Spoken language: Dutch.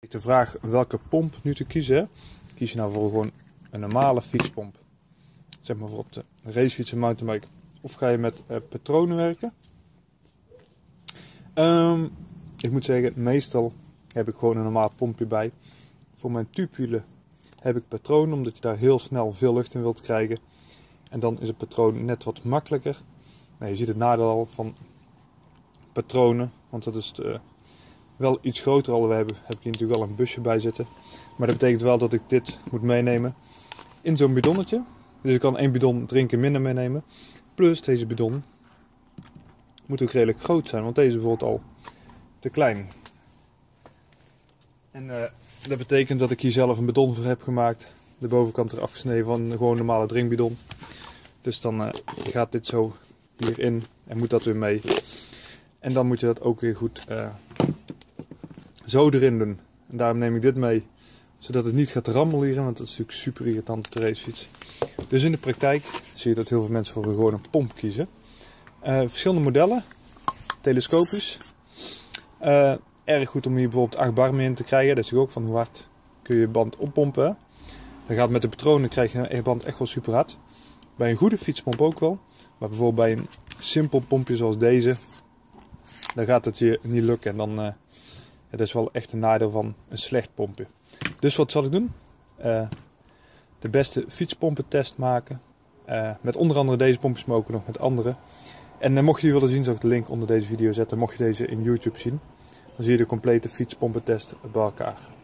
De vraag welke pomp nu te kiezen. Hè? Kies je nou voor gewoon een normale fietspomp. Zeg maar voor op de racefiets en mountainbike. Of ga je met patronen werken. Ik moet zeggen, meestal heb ik gewoon een normaal pompje bij. Voor mijn tubulen heb ik patronen, omdat je daar heel snel veel lucht in wilt krijgen. En dan is het patroon net wat makkelijker. Nou, je ziet het nadeel al van patronen, want dat is wel iets groter al. Heb ik hier natuurlijk wel een busje bij zitten. Maar dat betekent wel dat ik dit moet meenemen in zo'n bidonnetje. Dus ik kan 1 bidon drinken minder meenemen. Plus deze bidon moet ook redelijk groot zijn, want deze is bijvoorbeeld al te klein. En dat betekent dat ik hier zelf een bidon voor heb gemaakt. De bovenkant eraf gesneden van gewoon een normale drinkbidon. Dus dan gaat dit zo hierin en moet dat weer mee. En dan moet je dat ook weer goed zo erin doen. En daarom neem ik dit mee, zodat het niet gaat rammelen hierin, want dat is natuurlijk super irritant op de racefiets. Dus in de praktijk zie je dat heel veel mensen voor gewoon een pomp kiezen. Verschillende modellen, telescopisch. Erg goed om hier bijvoorbeeld 8 bar mee in te krijgen. Dat is ook van hoe hard kun je band oppompen. Dan gaat met de patronen krijg je een band echt wel super hard. Bij een goede fietspomp ook wel. Maar bijvoorbeeld bij een simpel pompje zoals deze, dan gaat het je niet lukken. En dan dat is wel echt een nadeel van een slecht pompje. Dus wat zal ik doen? De beste fietspompentest maken. Met onder andere deze pompjes, maar ook nog met andere. En mocht je die willen zien, zal ik de link onder deze video zetten. Mocht je deze in YouTube zien, dan zie je de complete fietspompentest bij elkaar.